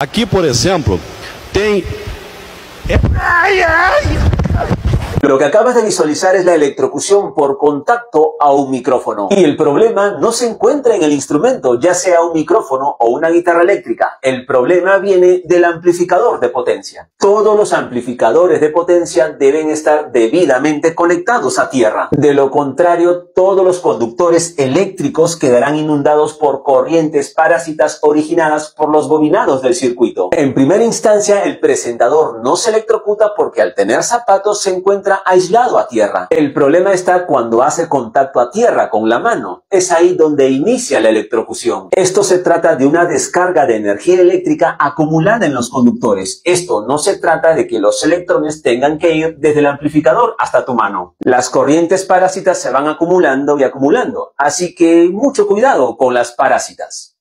Aqui, por exemplo, tem... Lo que acabas de visualizar es la electrocución por contacto a un micrófono. Y el problema no se encuentra en el instrumento, ya sea un micrófono o una guitarra eléctrica. El problema viene del amplificador de potencia. Todos los amplificadores de potencia deben estar debidamente conectados a tierra. De lo contrario, todos los conductores eléctricos quedarán inundados por corrientes parásitas originadas por los bobinados del circuito. En primera instancia, el presentador no se electrocuta porque al tener zapatos se encuentra aislado a tierra. El problema está cuando hace contacto a tierra con la mano. Es ahí donde inicia la electrocución. Esto se trata de una descarga de energía eléctrica acumulada en los conductores. Esto no se trata de que los electrones tengan que ir desde el amplificador hasta tu mano. Las corrientes parásitas se van acumulando y acumulando. Así que mucho cuidado con las parásitas.